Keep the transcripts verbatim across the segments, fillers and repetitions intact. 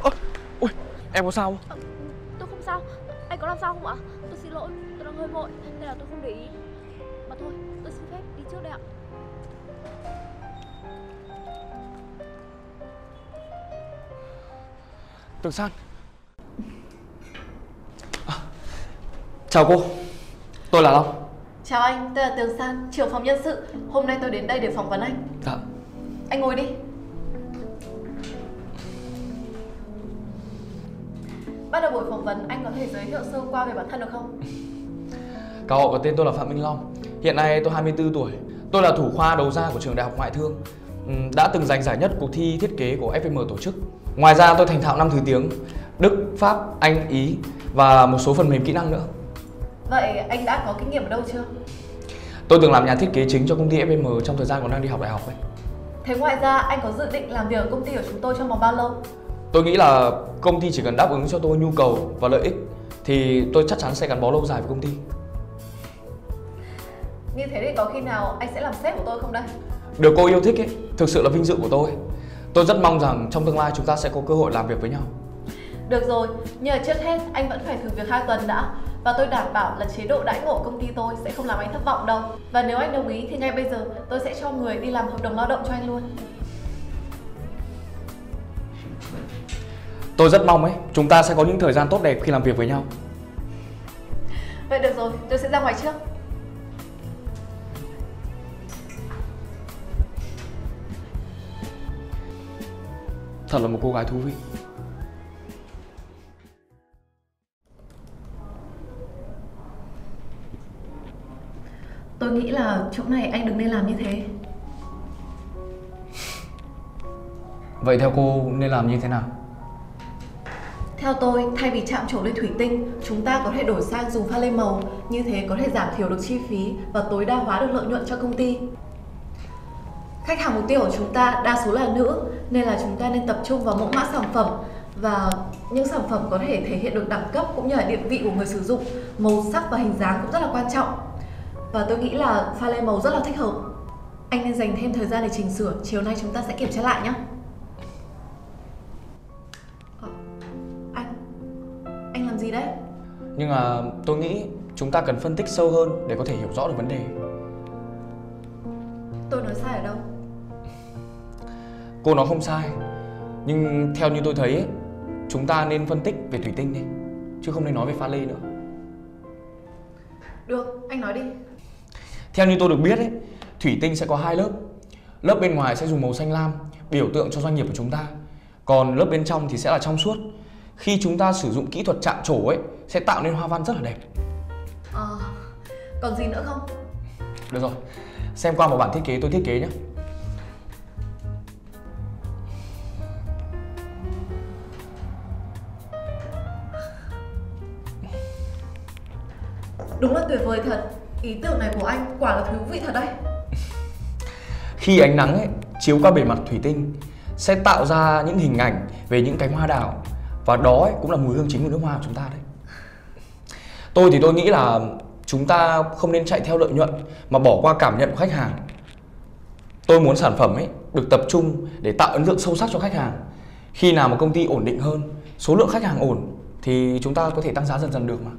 Ơ, ôi, em có sao không? À, tôi không sao. Anh có làm sao không ạ? Tôi xin lỗi, tôi đang hơi vội nên là tôi không để ý. Mà thôi, tôi xin phép đi trước đây ạ. Tường San. À, chào cô, tôi là Long. Chào anh, tôi là Tường San, trưởng phòng nhân sự. Hôm nay tôi đến đây để phỏng vấn anh. Dạ. Anh ngồi đi. Bắt đầu buổi phỏng vấn, anh có thể giới thiệu sơ qua về bản thân được không? Cả họ có tên tôi là Phạm Minh Long. Hiện nay tôi hai mươi tư tuổi. Tôi là thủ khoa đầu ra của trường Đại học Ngoại thương. Đã từng giành giải nhất cuộc thi thiết kế của ép em tổ chức. Ngoài ra tôi thành thạo năm thứ tiếng: Đức, Pháp, Anh, Ý và một số phần mềm kỹ năng nữa. Vậy anh đã có kinh nghiệm ở đâu chưa? Tôi từng làm nhà thiết kế chính cho công ty ép em trong thời gian còn đang đi học đại học ấy. Thế ngoài ra anh có dự định làm việc ở công ty của chúng tôi trong vòng bao lâu? Tôi nghĩ là công ty chỉ cần đáp ứng cho tôi nhu cầu và lợi ích thì tôi chắc chắn sẽ gắn bó lâu dài với công ty. Như thế thì có khi nào anh sẽ làm sếp của tôi không đây? Được cô yêu thích ấy, thực sự là vinh dự của tôi. Tôi rất mong rằng trong tương lai chúng ta sẽ có cơ hội làm việc với nhau. Được rồi, nhưng trước hết anh vẫn phải thử việc hai tuần đã. Và tôi đảm bảo là chế độ đãi ngộ của công ty tôi sẽ không làm anh thất vọng đâu. Và nếu anh đồng ý thì ngay bây giờ tôi sẽ cho người đi làm hợp đồng lao động cho anh luôn. Tôi rất mong ấy, chúng ta sẽ có những thời gian tốt đẹp khi làm việc với nhau. Vậy được rồi, tôi sẽ ra ngoài trước. Thật là một cô gái thú vị. Tôi nghĩ là chỗ này anh đừng nên làm như thế. Vậy theo cô nên làm như thế nào? Theo tôi, thay vì chạm trổ lên thủy tinh, chúng ta có thể đổi sang dùng pha lê màu. Như thế có thể giảm thiểu được chi phí và tối đa hóa được lợi nhuận cho công ty. Khách hàng mục tiêu của chúng ta đa số là nữ, nên là chúng ta nên tập trung vào mẫu mã sản phẩm và những sản phẩm có thể thể hiện được đẳng cấp cũng như là địa vị của người sử dụng. Màu sắc và hình dáng cũng rất là quan trọng. Và tôi nghĩ là pha lê màu rất là thích hợp. Anh nên dành thêm thời gian để chỉnh sửa, chiều nay chúng ta sẽ kiểm tra lại nhé. Ờ, anh, anh làm gì đấy? Nhưng mà tôi nghĩ chúng ta cần phân tích sâu hơn để có thể hiểu rõ được vấn đề. Tôi nói sai ở đâu? Cô nói không sai. Nhưng theo như tôi thấy ấy, chúng ta nên phân tích về thủy tinh đi, chứ không nên nói về pha lê nữa. Được, anh nói đi. Theo như tôi được biết ấy, thủy tinh sẽ có hai lớp. Lớp bên ngoài sẽ dùng màu xanh lam, biểu tượng cho doanh nghiệp của chúng ta. Còn lớp bên trong thì sẽ là trong suốt. Khi chúng ta sử dụng kỹ thuật chạm trổ ấy, sẽ tạo nên hoa văn rất là đẹp. Ờ, còn gì nữa không? Được rồi, xem qua một bản thiết kế tôi thiết kế nhé. Đúng là tuyệt vời thật. Ý tưởng này của anh quả là thú vị thật đấy. Khi ánh nắng ấy, chiếu qua bề mặt thủy tinh sẽ tạo ra những hình ảnh về những cánh hoa đào. Và đó ấy, cũng là mùi hương chính của nước hoa của chúng ta đấy. Tôi thì tôi nghĩ là chúng ta không nên chạy theo lợi nhuận mà bỏ qua cảm nhận của khách hàng. Tôi muốn sản phẩm ấy được tập trung để tạo ấn tượng sâu sắc cho khách hàng. Khi nào mà công ty ổn định hơn, số lượng khách hàng ổn thì chúng ta có thể tăng giá dần dần được mà.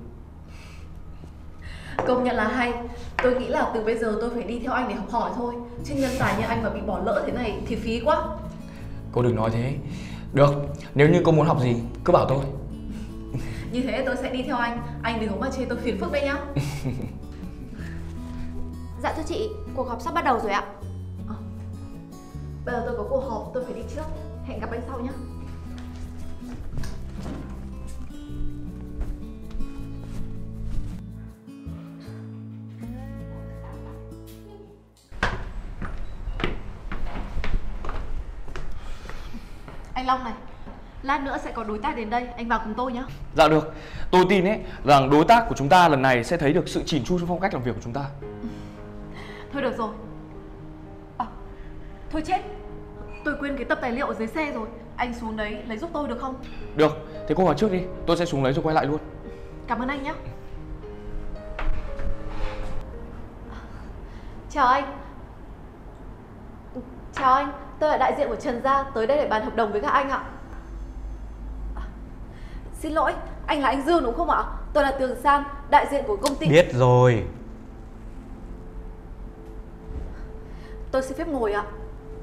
Công nhận là hay. Tôi nghĩ là từ bây giờ tôi phải đi theo anh để học hỏi thôi. Chứ nhân tài như anh mà bị bỏ lỡ thế này thì phí quá. Cô đừng nói thế. Được, nếu như cô muốn học gì cứ bảo tôi. Như thế tôi sẽ đi theo anh. Anh đừng có mà chê tôi phiền phức đấy nhá. Dạ thưa chị, cuộc họp sắp bắt đầu rồi ạ. À, bây giờ tôi có cuộc họp, tôi phải đi trước. Hẹn gặp anh sau nhé. Anh Long này, lát nữa sẽ có đối tác đến đây, anh vào cùng tôi nhé. Dạ được, tôi tin ấy rằng đối tác của chúng ta lần này sẽ thấy được sự chỉn chu trong phong cách làm việc của chúng ta. Thôi được rồi. À, thôi chết, tôi quên cái tập tài liệu ở dưới xe rồi. Anh xuống đấy lấy giúp tôi được không? Được, thế cô vào trước đi, tôi sẽ xuống lấy rồi quay lại luôn. Cảm ơn anh nhé. Chào anh. Chào anh, tôi là đại diện của Trần Gia, tới đây để bàn hợp đồng với các anh ạ. Xin lỗi, anh là anh Dương đúng không ạ? Tôi là Tường San, đại diện của công ty. Biết rồi. Tôi xin phép ngồi ạ.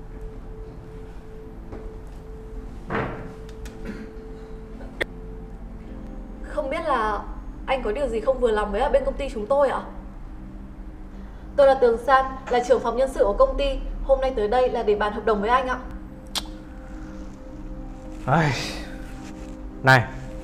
Không biết là anh có điều gì không vừa lòng với ở bên công ty chúng tôi ạ? Tôi là Tường San, là trưởng phòng nhân sự của công ty. Hôm nay tới đây là để bàn hợp đồng với anh ạ. Ai... Này,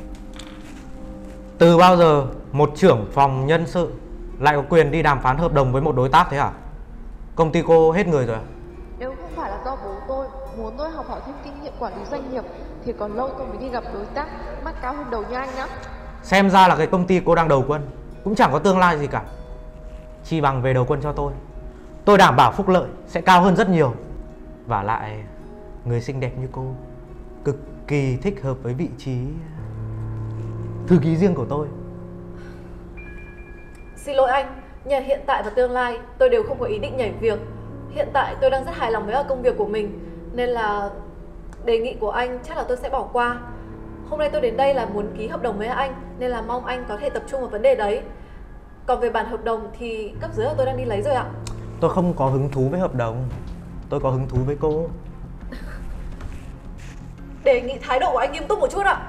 từ bao giờ một trưởng phòng nhân sự lại có quyền đi đàm phán hợp đồng với một đối tác thế hả? Công ty cô hết người rồi à? Nếu không phải là do bố tôi muốn tôi học hỏi thêm kinh nghiệm quản lý doanh nghiệp thì còn lâu tôi mới đi gặp đối tác mắt cao hơn đầu như anh nhá. Xem ra là cái công ty cô đang đầu quân cũng chẳng có tương lai gì cả. Chi bằng về đầu quân cho tôi. Tôi đảm bảo phúc lợi sẽ cao hơn rất nhiều. Và lại người xinh đẹp như cô cực kỳ thích hợp với vị trí thư ký riêng của tôi. Xin lỗi anh, nhưng hiện tại và tương lai tôi đều không có ý định nhảy việc. Hiện tại tôi đang rất hài lòng với công việc của mình, nên là đề nghị của anh chắc là tôi sẽ bỏ qua. Hôm nay tôi đến đây là muốn ký hợp đồng với anh, nên là mong anh có thể tập trung vào vấn đề đấy. Còn về bản hợp đồng thì cấp dưới của tôi đang đi lấy rồi ạ. Tôi không có hứng thú với hợp đồng. Tôi có hứng thú với cô. Đề nghị thái độ của anh nghiêm túc một chút ạ.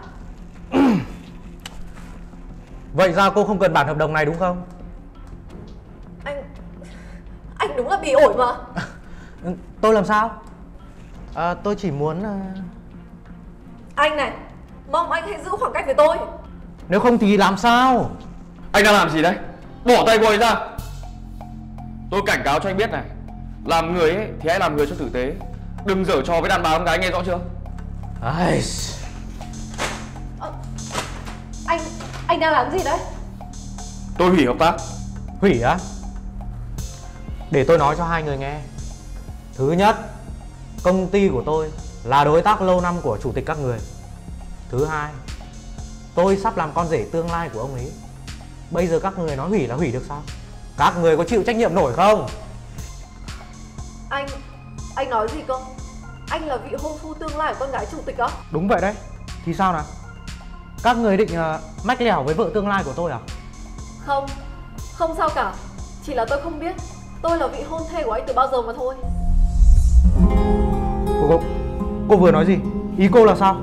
Vậy ra cô không cần bản hợp đồng này đúng không? Anh... Anh đúng là bỉ ổi mà. Tôi làm sao? À, tôi chỉ muốn... Anh này, mong anh hãy giữ khoảng cách với tôi. Nếu không thì làm sao? Anh đang làm gì đấy? Bỏ tay cô ấy ra. Tôi cảnh cáo cho anh biết này, làm người ấy thì hãy làm người cho tử tế, đừng giở trò với đàn bà con gái, nghe rõ chưa? Ai... à, Anh... Anh đang làm gì đấy? Tôi hủy hợp tác. Hủy á? Để tôi nói cho hai người nghe. Thứ nhất, công ty của tôi là đối tác lâu năm của chủ tịch các người. Thứ hai, tôi sắp làm con rể tương lai của ông ấy. Bây giờ các người nói hủy là hủy được sao? Các người có chịu trách nhiệm nổi không? Anh... Anh nói gì cơ? Anh là vị hôn phu tương lai của con gái chủ tịch á? Đúng vậy đấy. Thì sao nào? Các người định uh, mách lẻo với vợ tương lai của tôi à? Không, không sao cả. Chỉ là tôi không biết tôi là vị hôn thê của anh từ bao giờ mà thôi. Cô, cô, cô vừa nói gì? Ý cô là sao?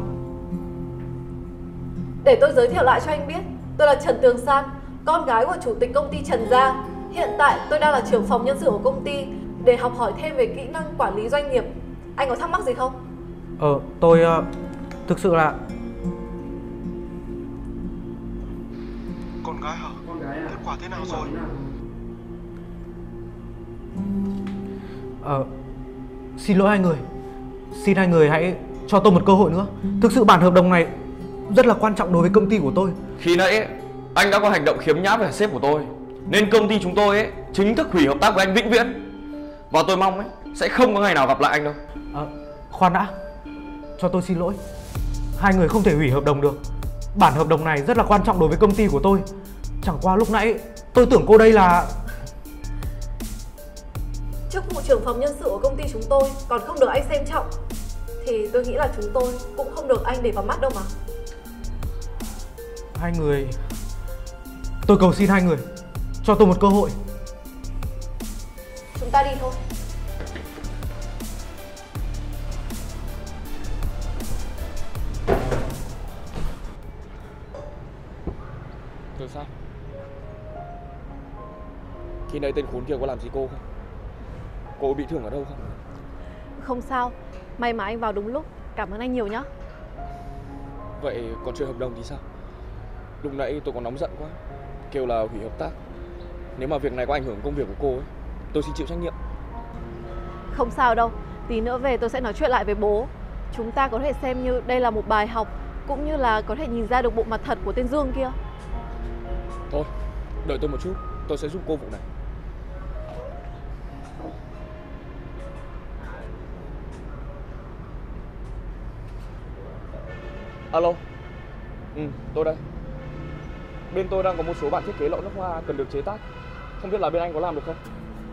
Để tôi giới thiệu lại cho anh biết, tôi là Trần Tường San, con gái của chủ tịch công ty Trần Gia. Hiện tại tôi đang là trưởng phòng nhân sự của công ty để học hỏi thêm về kỹ năng quản lý doanh nghiệp. Anh có thắc mắc gì không? Ờ, tôi uh, thực sự là... Con gái hả? Con gái à? Kết quả thế nào rồi? Ờ, xin lỗi hai người. Xin hai người hãy cho tôi một cơ hội nữa. Thực sự bản hợp đồng này rất là quan trọng đối với công ty của tôi. Khi nãy ấy, anh đã có hành động khiếm nhã với sếp của tôi, nên công ty chúng tôi ấy chính thức hủy hợp tác với anh vĩnh viễn. Và tôi mong ấy sẽ không có ngày nào gặp lại anh đâu. À, khoan đã, cho tôi xin lỗi. Hai người không thể hủy hợp đồng được. Bản hợp đồng này rất là quan trọng đối với công ty của tôi. Chẳng qua lúc nãy tôi tưởng cô đây là... Chức vụ trưởng phòng nhân sự của công ty chúng tôi còn không được anh xem trọng, thì tôi nghĩ là chúng tôi cũng không được anh để vào mắt đâu mà. Hai người... Tôi cầu xin hai người cho tôi một cơ hội. Chúng ta đi thôi. Rồi sao? Khi nãy tên khốn kia có làm gì cô không? Cô bị thương ở đâu không? Không sao, may mà anh vào đúng lúc. Cảm ơn anh nhiều nhá. Vậy còn chuyện hợp đồng thì sao? Lúc nãy tôi còn nóng giận quá, kêu là hủy hợp tác. Nếu mà việc này có ảnh hưởng công việc của cô ấy, tôi xin chịu trách nhiệm. Không sao đâu, tí nữa về tôi sẽ nói chuyện lại với bố. Chúng ta có thể xem như đây là một bài học, cũng như là có thể nhìn ra được bộ mặt thật của tên Dương kia. Thôi, đợi tôi một chút, tôi sẽ giúp cô vụ này. Alo. Ừ, tôi đây. Bên tôi đang có một số bản thiết kế lọ nước hoa cần được chế tác. Không biết là bên anh có làm được không?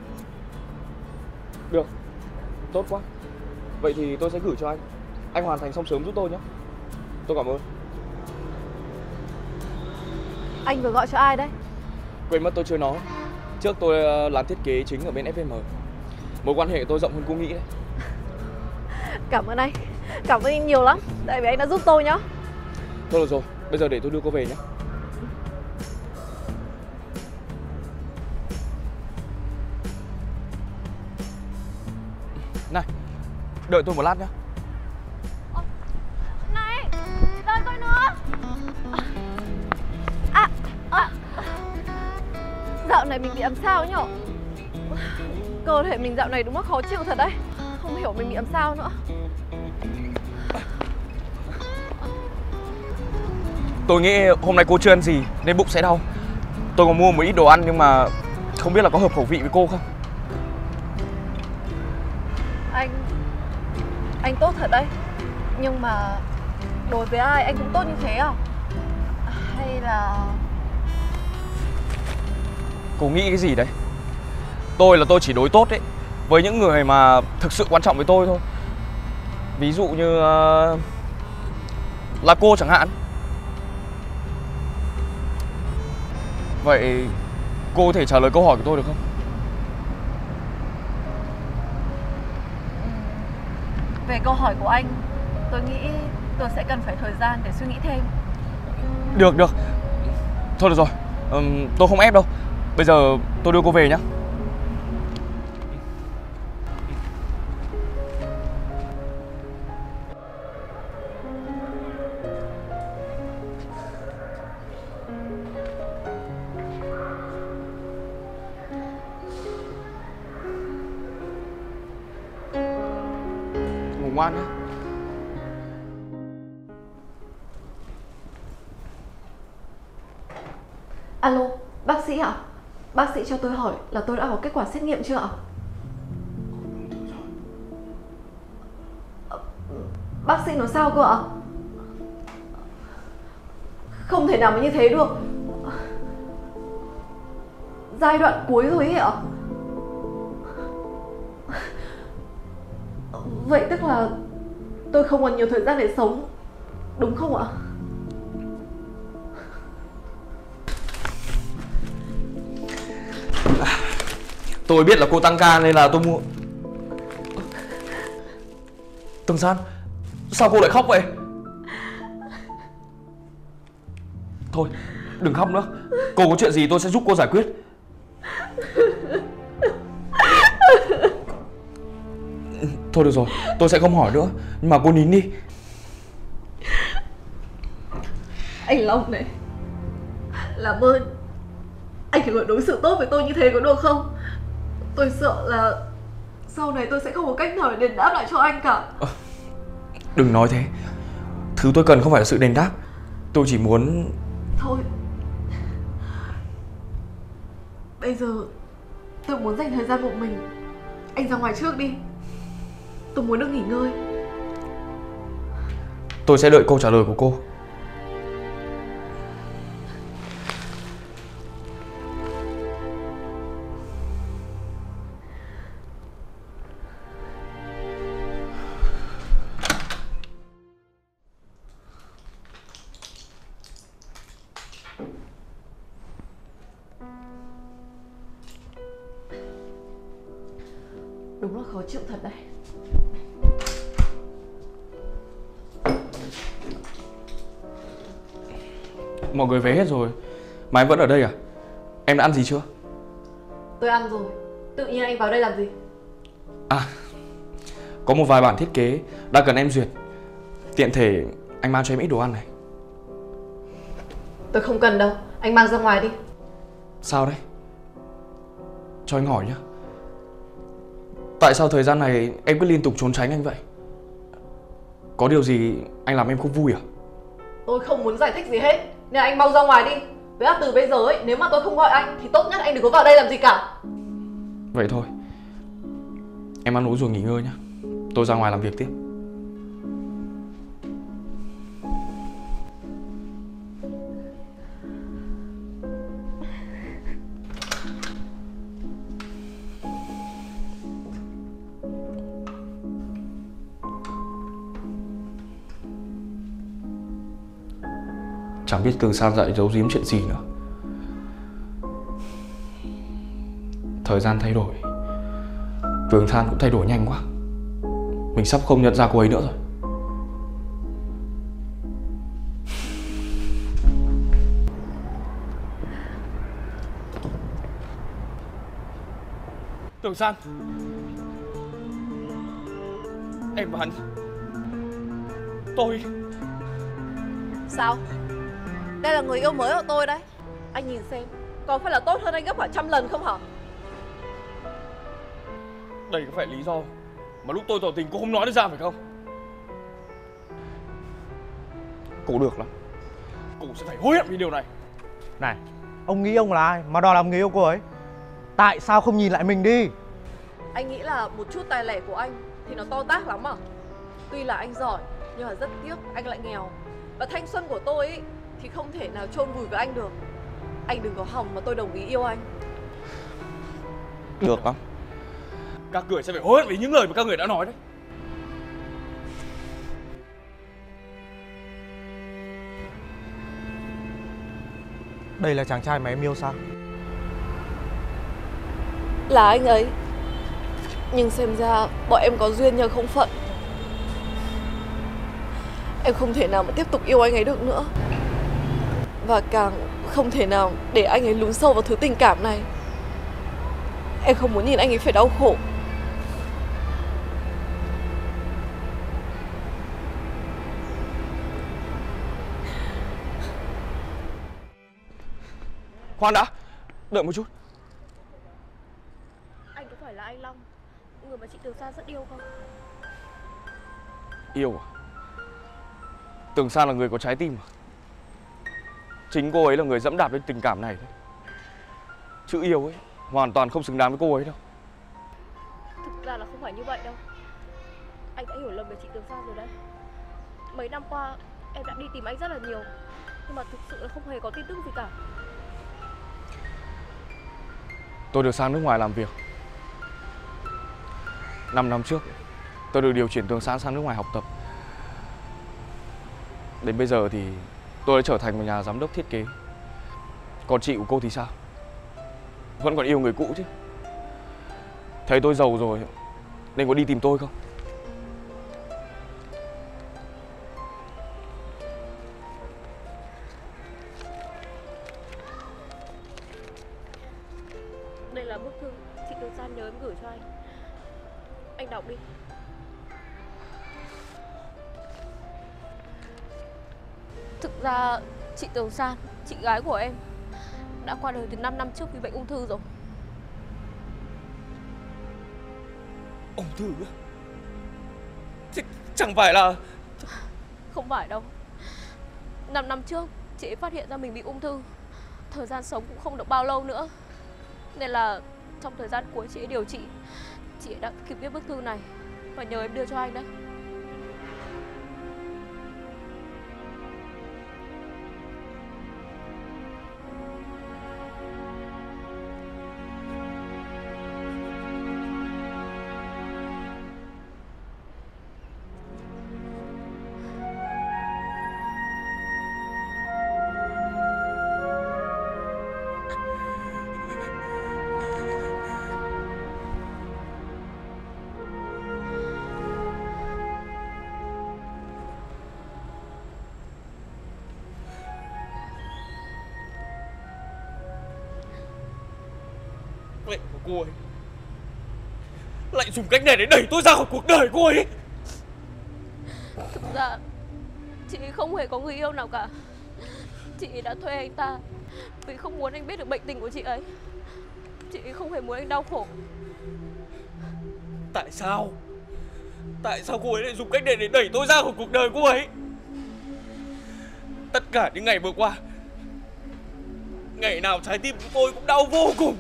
Được. Tốt quá. Vậy thì tôi sẽ gửi cho anh. Anh hoàn thành xong sớm giúp tôi nhé. Tôi cảm ơn. Anh vừa gọi cho ai đấy? Quên mất tôi chưa nói. Trước tôi ờ, làm thiết kế chính ở bên ép em em. Mối quan hệ của tôi rộng hơn cô nghĩ đấy. Cảm ơn anh. Cảm ơn anh nhiều lắm. Tại vì anh đã giúp tôi nhá. Thôi được rồi, bây giờ để tôi đưa cô về nhé. Này, đợi tôi một lát nhé. Này, đợi tôi nữa. À, à. Dạo này mình bị làm sao nhở? Cơ thể mình dạo này đúng là khó chịu thật đấy. Không hiểu mình bị làm sao nữa. Tôi nghĩ hôm nay cô chưa ăn gì nên bụng sẽ đau. Tôi có mua một ít đồ ăn nhưng mà không biết là có hợp khẩu vị với cô không. Anh... Anh tốt thật đấy. Nhưng mà đối với ai anh cũng tốt như thế à? Hay là... Cô nghĩ cái gì đấy? Tôi là tôi chỉ đối tốt đấy với những người mà thực sự quan trọng với tôi thôi. Ví dụ như uh, là cô chẳng hạn. Vậy cô có thể trả lời câu hỏi của tôi được không? Về câu hỏi của anh, tôi nghĩ tôi sẽ cần phải thời gian để suy nghĩ thêm. Được, được. Thôi được rồi, um, tôi không ép đâu. Bây giờ tôi đưa cô về nhé. Ngủ ngoan nhé. Alo, bác sĩ ạ? Bác sĩ cho tôi hỏi là tôi đã có kết quả xét nghiệm chưa ạ? Bác sĩ nói sao cơ ạ? Không thể nào mà như thế được. Giai đoạn cuối rồi ấy ạ? Vậy tức là tôi không còn nhiều thời gian để sống, đúng không ạ? Tôi biết là cô tăng ca nên là tôi mua. Tường San, sao cô lại khóc vậy? Thôi, đừng khóc nữa. Cô có chuyện gì tôi sẽ giúp cô giải quyết. Thôi được rồi, tôi sẽ không hỏi nữa. Nhưng mà cô nín đi. Anh Long này, làm ơn anh đừng có đối xử tốt với tôi như thế có được không? Tôi sợ là sau này tôi sẽ không có cách nào để đền đáp lại cho anh cả. À, đừng nói thế. Thứ tôi cần không phải là sự đền đáp. Tôi chỉ muốn... Thôi, bây giờ tôi muốn dành thời gian một mình. Anh ra ngoài trước đi. Tôi muốn được nghỉ ngơi. Tôi sẽ đợi câu trả lời của cô. Đúng là khó chịu thật đấy. Mọi người về hết rồi mà em vẫn ở đây à? Em đã ăn gì chưa? Tôi ăn rồi. Tự nhiên anh vào đây làm gì? À, có một vài bản thiết kế đang cần em duyệt. Tiện thể anh mang cho em ít đồ ăn này. Tôi không cần đâu. Anh mang ra ngoài đi. Sao đấy? Cho anh hỏi nhá. Tại sao thời gian này em cứ liên tục trốn tránh anh vậy? Có điều gì anh làm em không vui à? Tôi không muốn giải thích gì hết, nên anh mau ra ngoài đi. Với là từ bây giờ ấy, nếu mà tôi không gọi anh thì tốt nhất anh đừng có vào đây làm gì cả. Vậy thôi. Em ăn uống rồi nghỉ ngơi nhá. Tôi ra ngoài làm việc tiếp. Chẳng biết Tường San dạy giấu giếm chuyện gì nữa. thời gian thay đổi, Tường San cũng thay đổi nhanh quá. Mình sắp không nhận ra cô ấy nữa rồi. Tường San, em và hắn, tôi... Sao? Đây là người yêu mới của tôi đấy. Anh nhìn xem, còn phải là tốt hơn anh gấp cả trăm lần không hả? Đây có phải lý do mà lúc tôi tỏ tình cô không nói được ra phải không? Cô được lắm, cô sẽ phải hối hận vì điều này. Này, ông nghĩ ông là ai mà đòi làm người yêu cô ấy? Tại sao không nhìn lại mình đi? Anh nghĩ là một chút tài lẻ của anh thì nó to tát lắm à? Tuy là anh giỏi, nhưng mà rất tiếc anh lại nghèo. Và thanh xuân của tôi ý, thì không thể nào chôn vùi với anh được. Anh đừng có hòng mà tôi đồng ý yêu anh. Được lắm, các người sẽ phải hối hận vì những lời mà các người đã nói đấy. Đây là chàng trai mà em yêu sao? Là anh ấy. Nhưng xem ra bọn em có duyên nhờ không phận. Em không thể nào mà tiếp tục yêu anh ấy được nữa. Và càng không thể nào để anh ấy lún sâu vào thứ tình cảm này. Em không muốn nhìn anh ấy phải đau khổ. Khoan đã, đợi một chút. Anh có phải là anh Long, người mà chị Tường San rất yêu không? Yêu à? Tường San là người có trái tim à? Chính cô ấy là người dẫm đạp lên tình cảm này đấy. Chữ yêu ấy hoàn toàn không xứng đáng với cô ấy đâu. Thực ra là không phải như vậy đâu. Anh đã hiểu lầm về chị Tường San rồi đấy. Mấy năm qua em đã đi tìm anh rất là nhiều, nhưng mà thực sự là không hề có tin tức gì cả. Tôi được sang nước ngoài làm việc. Năm năm trước tôi được điều chuyển Tường San sang nước ngoài học tập. Đến bây giờ thì tôi đã trở thành một nhà giám đốc thiết kế. Còn chị của cô thì sao? Vẫn còn yêu người cũ chứ? Thấy tôi giàu rồi nên có đi tìm tôi không? Đây là bức thư chị Tường San nhớ em gửi cho anh. Anh đọc đi. Thực ra chị Tường San, chị gái của em, đã qua đời từ năm năm trước vì bệnh ung thư rồi. Ung thư á? Chứ chẳng phải là... Không phải đâu. Năm năm trước chị ấy phát hiện ra mình bị ung thư. Thời gian sống cũng không được bao lâu nữa. Nên là trong thời gian cuối chị ấy điều trị, chị ấy đã kịp viết bức thư này và nhờ em đưa cho anh đấy. Lệnh của cô ấy lại dùng cách này để đẩy tôi ra khỏi cuộc đời cô ấy. Thực ra chị không hề có người yêu nào cả. Chị đã thuê anh ta vì không muốn anh biết được bệnh tình của chị ấy. Chị không hề muốn anh đau khổ. Tại sao? Tại sao cô ấy lại dùng cách này để đẩy tôi ra khỏi cuộc đời cô ấy? Tất cả những ngày vừa qua, ngày nào trái tim của tôi cũng đau vô cùng.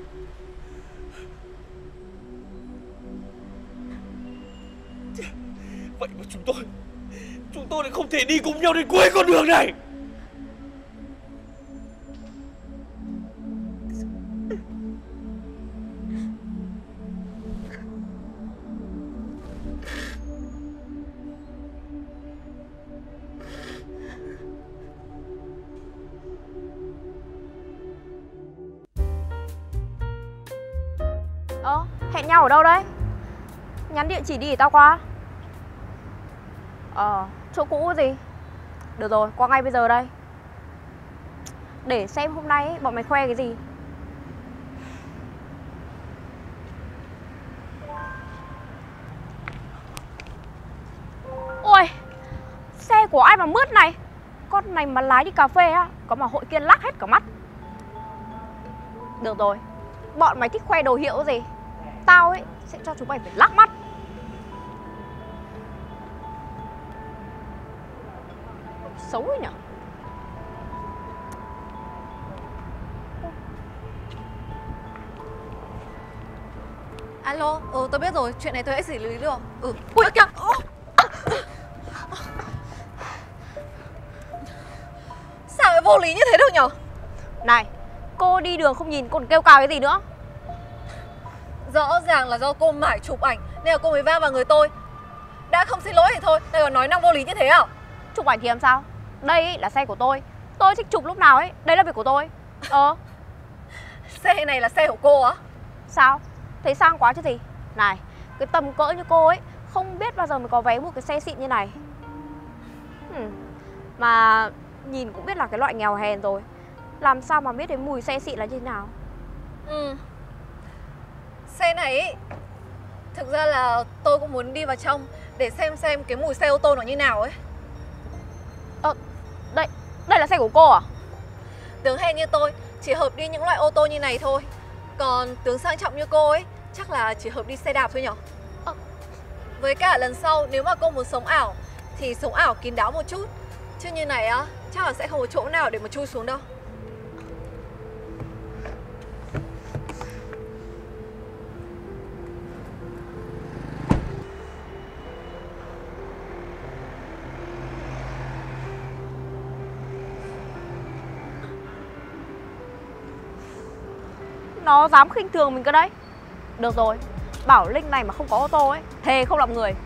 Vậy mà chúng tôi Chúng tôi lại không thể đi cùng nhau đến cuối con đường này. Ờ, hẹn nhau ở đâu đấy? Nhắn địa chỉ đi để tao qua. Ờ, chỗ cũ gì? Được rồi, qua ngay bây giờ đây. Để xem hôm nay ấy, bọn mày khoe cái gì. Ôi, xe của ai mà mướt này. Con này mà lái đi cà phê á, có mà hội kia lắc hết cả mắt. Được rồi, bọn mày thích khoe đồ hiệu gì, tao ấy sẽ cho chúng mày phải lắc mắt. Xấu ấy nhở. Alo, ừ tôi biết rồi, chuyện này tôi sẽ xử lý được. Ừ. Ui kìa. Sao lại vô lý như thế được nhở? Này, cô đi đường không nhìn còn kêu cào cái gì nữa? Rõ ràng là do cô mải chụp ảnh nên là cô mới va vào người tôi. Đã không xin lỗi thì thôi, đây còn nói năng vô lý như thế à? Chụp ảnh thì làm sao? Đây ấy là xe của tôi. Tôi thích chụp lúc nào ấy, đây là việc của tôi. Ờ. Xe này là xe của cô á? Sao? Thấy sang quá chứ gì. Này, cái tầm cỡ như cô ấy không biết bao giờ mới có vé một cái xe xịn như này. hmm. Mà nhìn cũng biết là cái loại nghèo hèn rồi, làm sao mà biết đến mùi xe xịn là như thế nào. Ừ. Xe này ý, thực ra là tôi cũng muốn đi vào trong để xem xem cái mùi xe ô tô nó như nào ấy. Ờ, đây, đây là xe của cô à? Tướng hèn như tôi chỉ hợp đi những loại ô tô như này thôi. Còn tướng sang trọng như cô ấy chắc là chỉ hợp đi xe đạp thôi nhở. Ờ. Với cả lần sau nếu mà cô muốn sống ảo thì sống ảo kín đáo một chút. Chứ như này á, chắc là sẽ không có chỗ nào để mà chui xuống đâu. Nó dám khinh thường mình cơ đấy. Được rồi, bảo Linh này mà không có ô tô ấy, thề không làm người.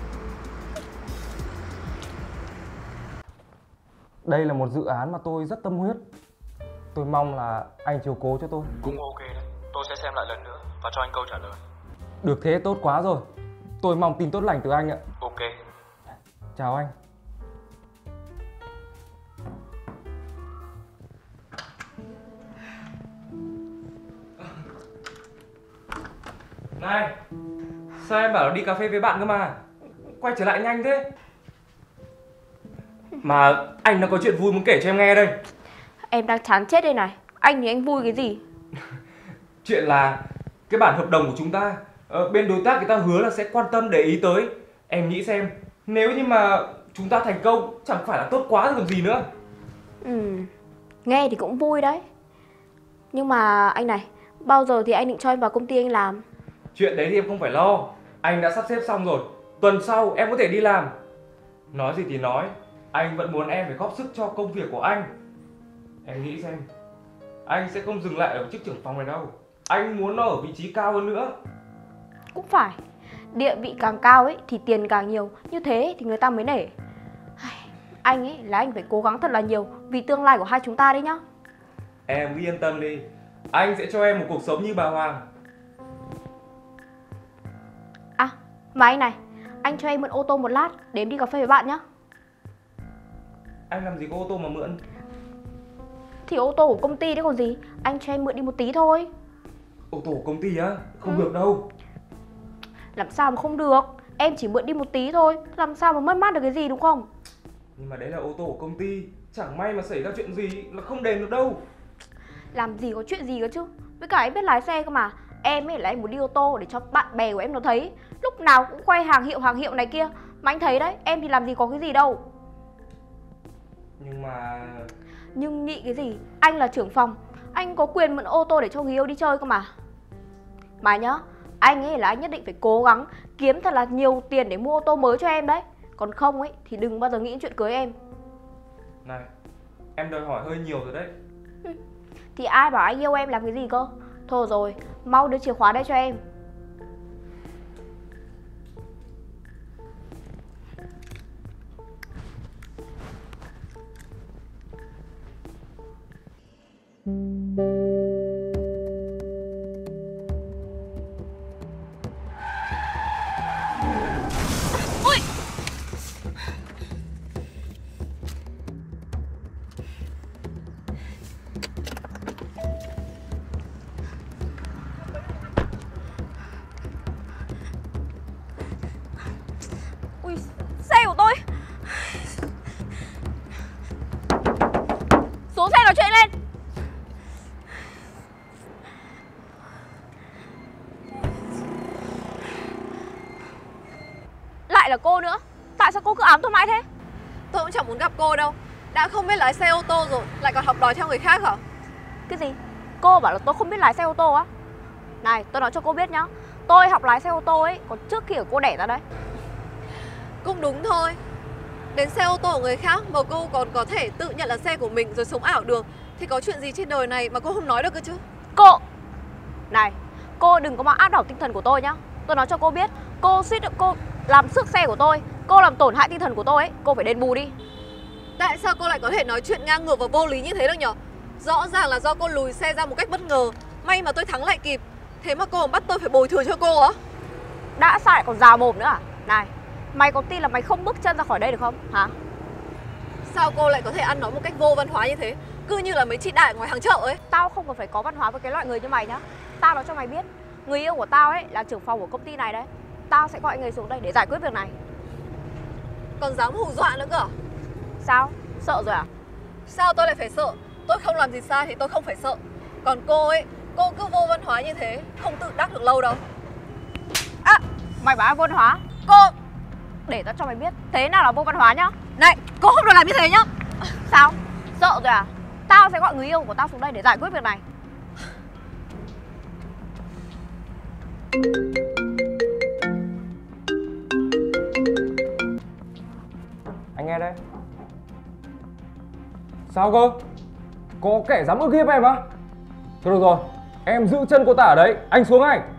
Đây là một dự án mà tôi rất tâm huyết. Tôi mong là anh chiếu cố cho tôi. Cũng ok đấy. Tôi sẽ xem lại lần nữa và cho anh câu trả lời. Được thế tốt quá rồi. Tôi mong tin tốt lành từ anh ạ. Ok. Chào anh. Này, sao em bảo là đi cà phê với bạn cơ mà? Quay trở lại nhanh thế. Mà anh đã có chuyện vui muốn kể cho em nghe đây. Em đang chán chết đây này. Anh thì anh vui cái gì? Chuyện là cái bản hợp đồng của chúng ta, ờ, bên đối tác người ta hứa là sẽ quan tâm để ý tới. Em nghĩ xem, nếu như mà chúng ta thành công chẳng phải là tốt quá rồi còn gì nữa. Ừ, nghe thì cũng vui đấy. Nhưng mà anh này, bao giờ thì anh định cho em vào công ty anh làm? Chuyện đấy thì em không phải lo. Anh đã sắp xếp xong rồi. Tuần sau em có thể đi làm. Nói gì thì nói, anh vẫn muốn em phải góp sức cho công việc của anh. Em nghĩ xem, anh sẽ không dừng lại ở chức trưởng phòng này đâu. Anh muốn nó ở vị trí cao hơn nữa. Cũng phải, địa vị càng cao ấy thì tiền càng nhiều, như thế thì người ta mới nể. Anh ấy là anh phải cố gắng thật là nhiều vì tương lai của hai chúng ta đấy nhá. Em cứ yên tâm đi, anh sẽ cho em một cuộc sống như bà Hoàng. À, mà anh này, anh cho em mượn ô tô một lát để em đi cà phê với bạn nhá. Anh làm gì có ô tô mà mượn? Thì ô tô của công ty đấy còn gì, anh cho em mượn đi một tí thôi. Ô tô của công ty á? Không Ừ. được đâu. Làm sao mà không được, em chỉ mượn đi một tí thôi, làm sao mà mất mát được cái gì đúng không? Nhưng mà đấy là ô tô của công ty, chẳng may mà xảy ra chuyện gì là không đền được đâu. Làm gì có chuyện gì cơ chứ, với cả em biết lái xe cơ mà. Em ấy là em muốn đi ô tô để cho bạn bè của em nó thấy, lúc nào cũng khoe hàng hiệu hàng hiệu này kia. Mà anh thấy đấy, em thì làm gì có cái gì đâu. Nhưng mà... Nhưng nghĩ cái gì, anh là trưởng phòng, anh có quyền mượn ô tô để cho người yêu đi chơi cơ mà. Mà nhá, anh ấy là anh nhất định phải cố gắng kiếm thật là nhiều tiền để mua ô tô mới cho em đấy. Còn không ấy thì đừng bao giờ nghĩ đến chuyện cưới em. Này, em đòi hỏi hơi nhiều rồi đấy. Thì ai bảo anh yêu em làm cái gì cơ. Thôi rồi, mau đưa chìa khóa đây cho em. là cô nữa. Tại sao cô cứ ám tôi mãi thế? Tôi cũng chẳng muốn gặp cô đâu. Đã không biết lái xe ô tô rồi, lại còn học đòi theo người khác hả? Cái gì? Cô bảo là tôi không biết lái xe ô tô á? Này, tôi nói cho cô biết nhá, tôi học lái xe ô tô ấy còn trước khi ở cô đẻ ra đấy. Cũng đúng thôi. Đến xe ô tô của người khác mà cô còn có thể tự nhận là xe của mình rồi sống ảo được, thì có chuyện gì trên đời này mà cô không nói được cơ chứ? Cô! Này, cô đừng có mà áp đảo tinh thần của tôi nhá. Tôi nói cho cô biết, cô suýt được cô làm xước xe của tôi, cô làm tổn hại tinh thần của tôi ấy, cô phải đền bù đi. Tại sao cô lại có thể nói chuyện ngang ngược và vô lý như thế được nhở? Rõ ràng là do cô lùi xe ra một cách bất ngờ, may mà tôi thắng lại kịp. Thế mà cô còn bắt tôi phải bồi thường cho cô á? Đã sao lại còn già mồm nữa à? Này, mày có tin là mày không bước chân ra khỏi đây được không? Hả? Sao cô lại có thể ăn nói một cách vô văn hóa như thế? Cứ như là mấy chị đại ngoài hàng chợ ấy. Tao không cần phải có văn hóa với cái loại người như mày nhá. Tao nói cho mày biết, người yêu của tao ấy là trưởng phòng của công ty này đấy. Tao sẽ gọi người xuống đây để giải quyết việc này. Còn dám hù dọa nữa cơ à? Sao? Sợ rồi à? Sao tôi lại phải sợ? Tôi không làm gì sai thì tôi không phải sợ. Còn cô ấy, cô cứ vô văn hóa như thế, không tự đắc được lâu đâu. À, mày bảo vô văn hóa? Cô! Để tao cho mày biết thế nào là vô văn hóa nhá. Này, cô không được làm như thế nhá. Sao? Sợ rồi à? Tao sẽ gọi người yêu của tao xuống đây để giải quyết việc này. Anh nghe đây. Sao cơ? Có kẻ dám ức hiếp em á? Thôi được rồi, em giữ chân cô ta ở đấy, anh xuống anh.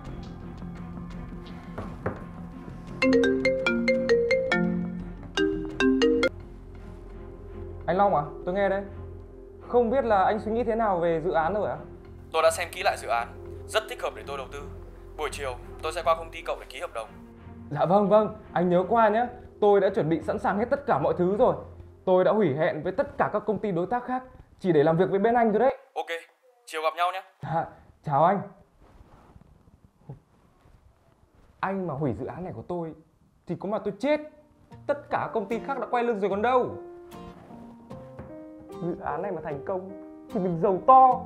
Anh Long à, tôi nghe đây. Không biết là anh suy nghĩ thế nào về dự án rồi ạ? Tôi đã xem kỹ lại dự án, rất thích hợp để tôi đầu tư. Buổi chiều tôi sẽ qua công ty cậu để ký hợp đồng. Dạ vâng vâng, anh nhớ qua nhé. Tôi đã chuẩn bị sẵn sàng hết tất cả mọi thứ rồi. Tôi đã hủy hẹn với tất cả các công ty đối tác khác chỉ để làm việc với bên anh rồi đấy. Ok, chiều gặp nhau nhé. À, chào anh. Anh mà hủy dự án này của tôi thì có mà tôi chết. Tất cả công ty khác đã quay lưng rồi còn đâu. Dự án này mà thành công thì mình giàu to.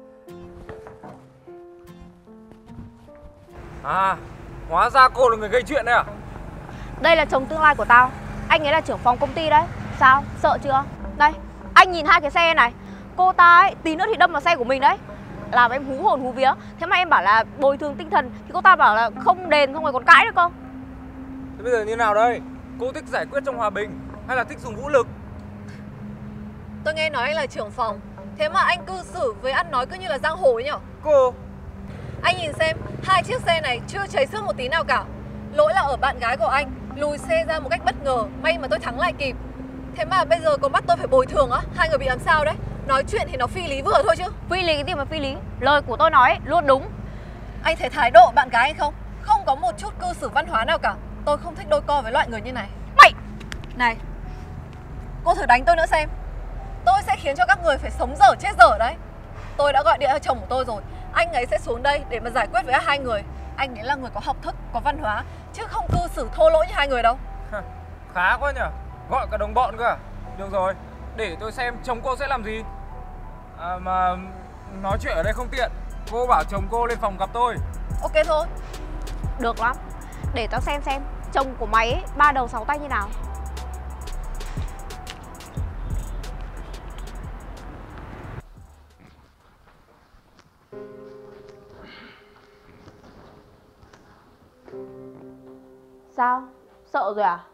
À, hóa ra cô là người gây chuyện đấy à? Đây là chồng tương lai của tao. Anh ấy là trưởng phòng công ty đấy. Sao? Sợ chưa? Đây, anh nhìn hai cái xe này. Cô ta ấy, tí nữa thì đâm vào xe của mình đấy. Làm em hú hồn hú vía. Thế mà em bảo là bồi thường tinh thần thì cô ta bảo là không đền, xong rồi còn cãi nữa cơ. Thế bây giờ như nào đây? Cô thích giải quyết trong hòa bình hay là thích dùng vũ lực? Tôi nghe nói anh là trưởng phòng, thế mà anh cư xử với ăn nói cứ như là giang hồ ấy nhở? Cô... Anh nhìn xem, hai chiếc xe này chưa cháy xước một tí nào cả. Lỗi là ở bạn gái của anh, lùi xe ra một cách bất ngờ, may mà tôi thắng lại kịp. Thế mà bây giờ còn bắt tôi phải bồi thường á? Hai người bị làm sao đấy? Nói chuyện thì nó phi lý vừa thôi chứ. Phi lý cái gì mà phi lý? Lời của tôi nói ấy, luôn đúng. Anh thấy thái độ bạn gái anh không? Không có một chút cư xử văn hóa nào cả. Tôi không thích đôi co với loại người như này. Mày! Này, cô thử đánh tôi nữa xem. Tôi sẽ khiến cho các người phải sống dở chết dở đấy. Tôi đã gọi điện cho chồng của tôi rồi. Anh ấy sẽ xuống đây để mà giải quyết với hai người. Anh ấy là người có học thức, có văn hóa, chứ không cư xử thô lỗ như hai người đâu. Khá quá nhở, gọi cả đồng bọn cơ à? Được rồi, để tôi xem chồng cô sẽ làm gì. À, mà nói chuyện ở đây không tiện. Cô bảo chồng cô lên phòng gặp tôi. Ok thôi. Được lắm. Để tao xem xem chồng của mày ấy, ba đầu sáu tay như nào. Sao? Sợ rồi à?